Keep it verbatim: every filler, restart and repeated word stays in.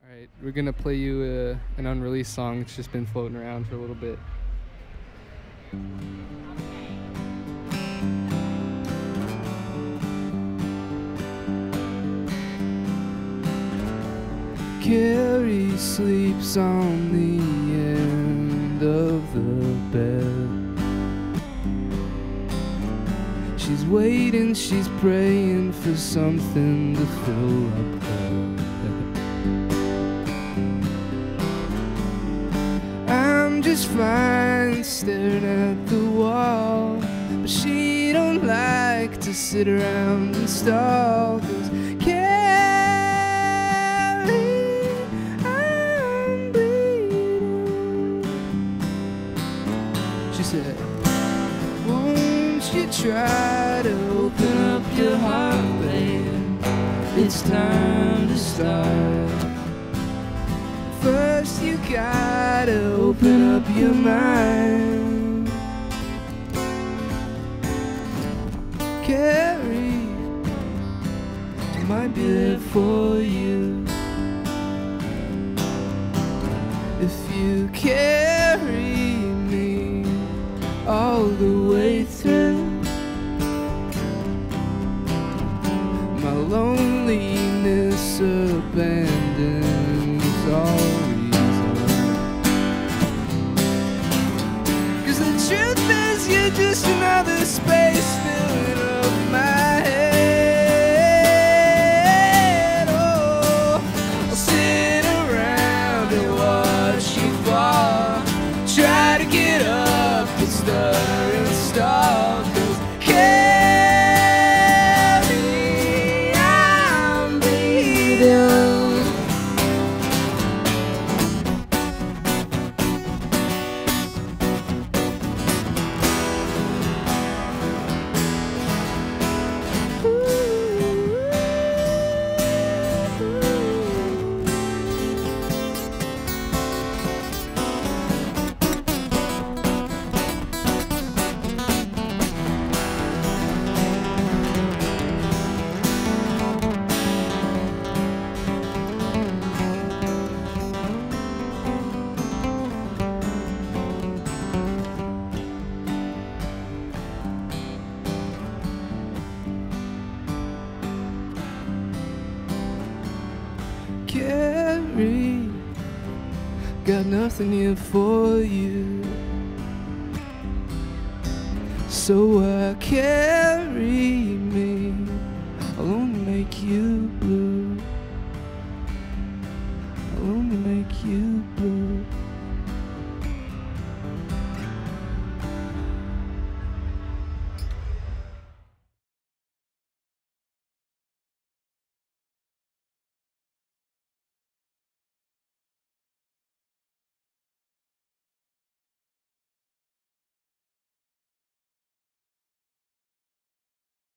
Alright, we're gonna play you uh, an unreleased song. It's just been floating around for a little bit. Carrie sleeps on the end of the bed. She's waiting, she's praying for something to fill up her head. I'm just fine staring at the wall, but she don't like to sit around and stall. 'Cause Carrie, I'm bleeding. She said, won't you try to open up your heart, babe? It's time to start. First you gotta open up your mind. Carrie, I might be there for you if you carry me all the way through. My loneliness abandons all reason. 'Cause the truth is you're just another space filling up my head. Oh, I'll sit around and watch you fall. Try to get up and stutter and stall. 'Cause Carrie, I'm bleeding. Carrie, got nothing here for you, so why carry me? I'll only make you blue. I'll only make you blue.